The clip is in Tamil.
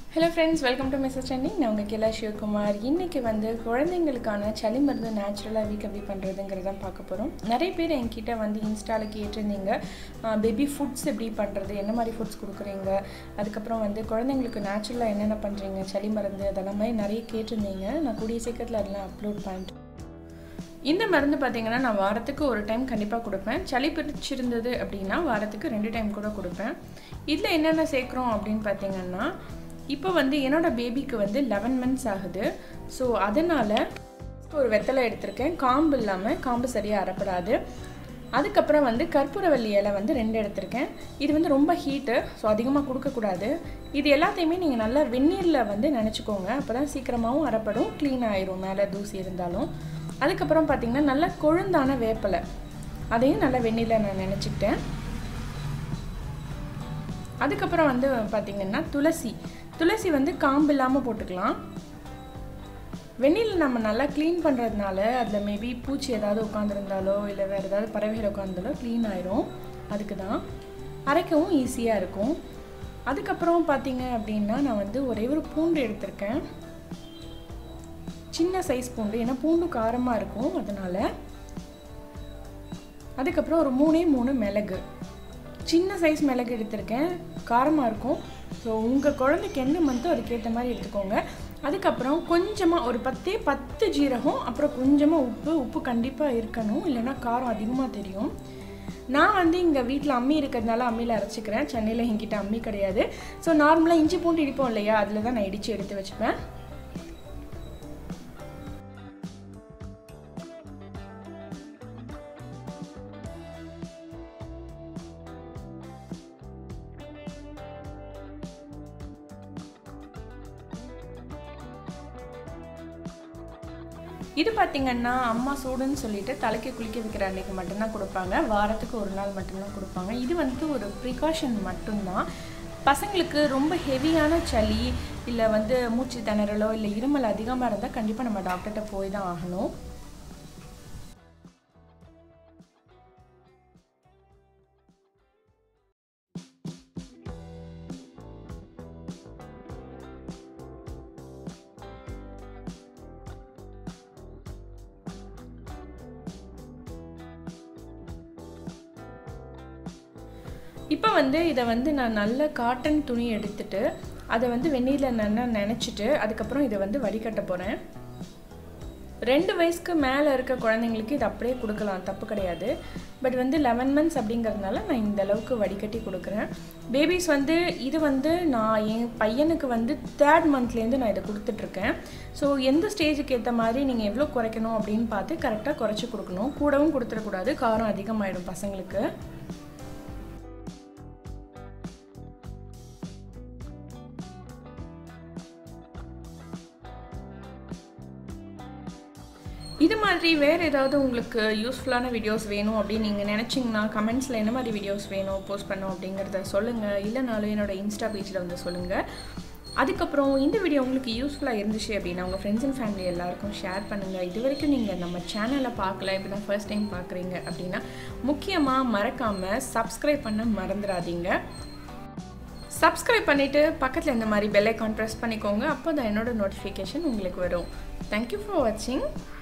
Hello friends, welcome to Mrs. Trending. நான் உங்க கேலா சிவகுமார். இன்னைக்கு வந்து குழந்தைகளுக்கான சளி மருந்து நேச்சுரலா வீக் எப்படி பண்றதுங்கறத பார்க்க போறோம். நிறைய பேர் என்கிட்ட வந்து இன்ஸ்டால கேட்டிருந்தீங்க பேபி ஃபுட்ஸ் எப்படி பண்றது, என்ன மாதிரி ஃபுட்ஸ் கொடுக்குறீங்க, அதுக்கு அப்புறம் வந்து குழந்தைகளுக்கு நேச்சுரலா என்னென்ன பண்றீங்க, சளி மருந்து அதெல்லாம் மாதிரி நிறைய கேட்டிருந்தீங்க. நான் கூடிய சீக்கிரத்துல அதெல்லாம் அப்லோட் பண்ணிட்டேன். இந்த மருந்து பாத்தீங்கன்னா நான் வாரத்துக்கு ஒரு டைம் கண்டிப்பா கொடுப்பேன். சளி பிடிச்சிருந்தது அப்படினா வாரத்துக்கு 2 டைம் கூட கொடுப்பேன். இதுல என்னென்ன சேக்குறோம் அப்படினு பாத்தீங்கன்னா இப்போ வந்து என்னோட பேபிக்கு வந்து 11 months ஆகுது. ஸோ அதனால ஒரு வெத்தலை எடுத்திருக்கேன். காம்பு இல்லாமல், காம்பு சரியாக அரைப்படாது. அதுக்கப்புறம் வந்து கற்பூரவள்ளி இலை வந்து 2 எடுத்திருக்கேன். இது வந்து ரொம்ப ஹீட்டு, ஸோ அதிகமாக கொடுக்கக்கூடாது. இது எல்லாத்தையுமே நீங்கள் நல்லா வெந்நீரில் வந்து நினச்சிக்கோங்க. அப்போ தான் சீக்கிரமாகவும் அரைப்படும், க்ளீன் ஆயிரும் மேலே தூசி இருந்தாலும். அதுக்கப்புறம் பார்த்திங்கன்னா நல்லா கொழுந்தான வேப்பலை, அதையும் நல்லா வெந்நீரில் நான் நினச்சிக்கிட்டேன். அதுக்கப்புறம் வந்து பார்த்திங்கன்னா துளசி வந்து காம்பு இல்லாமல் போட்டுக்கலாம். வெந்நீரில் நம்ம நல்லா க்ளீன் பண்ணுறதுனால அதில் மேபி பூச்சி ஏதாவது உட்காந்துருந்தாலோ இல்லை வேறு ஏதாவது பறவைகள் உட்காந்துருந்தாலோ க்ளீன் ஆயிரும். அதுக்கு தான் அரைக்கவும் ஈஸியாக இருக்கும். அதுக்கப்புறம் பார்த்திங்க அப்படின்னா நான் வந்து ஒரே ஒரு பூண்டு எடுத்திருக்கேன், சின்ன சைஸ் பூண்டு, ஏன்னா பூண்டு காரமாக இருக்கும் அதனால். அதுக்கப்புறம் ஒரு 3 மிளகு, சின்ன சைஸ் மிளகு எடுத்திருக்கேன், காரமாக இருக்கும். ஸோ உங்கள் குழந்தைக்கு என்ன மந்தோ அதுக்கேற்ற மாதிரி எடுத்துக்கோங்க. அதுக்கப்புறம் கொஞ்சமாக ஒரு 10 ஜீரகம், அப்புறம் கொஞ்சமாக உப்பு கண்டிப்பாக இருக்கணும், இல்லைன்னா காரம் அதிகமாக தெரியும். நான் வந்து இங்கே வீட்டில் அம்மி இருக்கிறதுனால அம்மியில் அரைச்சிக்கிறேன். சென்னையில் என்கிட்ட அம்மி கிடையாது. ஸோ நார்மலாக இஞ்சி பூண்டு இடிப்போம் இல்லையா, அதில் தான் நான் இடித்து எடுத்து வச்சுப்பேன். இது பார்த்தீங்கன்னா அம்மா சூடுன்னு சொல்லிட்டு தலைக்கு குளிக்க வைக்கிற அன்றைக்கு மட்டும்தான் கொடுப்பாங்க. வாரத்துக்கு ஒரு நாள் மட்டும்தான் கொடுப்பாங்க. இது வந்து ஒரு ப்ரிகாஷன் மட்டும்தான். பசங்களுக்கு ரொம்ப ஹெவியான சளி இல்லை வந்து மூச்சு திணறலோ இல்லை இருமல் அதிகமாக இருந்தால் கண்டிப்பாக நம்ம டாக்டர்கிட்ட போய் தான் ஆகணும். இப்போ வந்து இதை வந்து நான் நல்ல காட்டன் துணி எடுத்துட்டு அதை வந்து வெந்நீரில் நல்லா நினச்சிட்டு அதுக்கப்புறம் இதை வந்து வடிகட்ட போகிறேன். 2 வயசுக்கு மேலே இருக்க குழந்தைங்களுக்கு இது அப்படியே கொடுக்கலாம், தப்பு கிடையாது. பட் வந்து 11 months அப்படிங்கிறதுனால நான் இந்த அளவுக்கு வடிகட்டி கொடுக்குறேன். பேபிஸ் வந்து இது வந்து நான் என் பையனுக்கு வந்து 3rd monthலேருந்து நான் இதை கொடுத்துட்ருக்கேன். ஸோ எந்த ஸ்டேஜுக்கு ஏற்ற மாதிரி நீங்கள் எவ்வளோ குறைக்கணும் அப்படின்னு பார்த்து கரெக்டாக குறைச்சி கொடுக்கணும். கூடவும் கொடுத்துடக்கூடாது, காரம் அதிகமாகிடும் பசங்களுக்கு. இது மாதிரி வேறு ஏதாவது உங்களுக்கு யூஸ்ஃபுல்லான வீடியோஸ் வேணும் அப்படின்னு நீங்கள் நினச்சிங்கன்னா கமெண்ட்ஸில் என்ன மாதிரி வீடியோஸ் வேணும் போஸ்ட் பண்ணோம் அப்படிங்கிறத சொல்லுங்கள். இல்லைனாலும் என்னோட இன்ஸ்டா பேஜில் வந்து சொல்லுங்கள். அதுக்கப்புறம் இந்த வீடியோ உங்களுக்கு யூஸ்ஃபுல்லாக இருந்துச்சு அப்படின்னா உங்கள் ஃப்ரெண்ட்ஸ் அண்ட் ஃபேமிலி எல்லாருக்கும் ஷேர் பண்ணுங்கள். இது வரைக்கும் நீங்கள் நம்ம சேனலை பார்க்கல, இப்போ தான் ஃபர்ஸ்ட் டைம் பார்க்குறீங்க அப்படின்னா முக்கியமாக மறக்காமல் சப்ஸ்கிரைப் பண்ண மறந்துடாதீங்க. சப்ஸ்கிரைப் பண்ணிவிட்டு பக்கத்தில் இந்த மாதிரி பெல் ஐகான் ப்ரெஸ் பண்ணிக்கோங்க. அப்போ தான் என்னோட நோட்டிஃபிகேஷன் உங்களுக்கு வரும். தேங்க்யூ ஃபார் வாட்சிங்.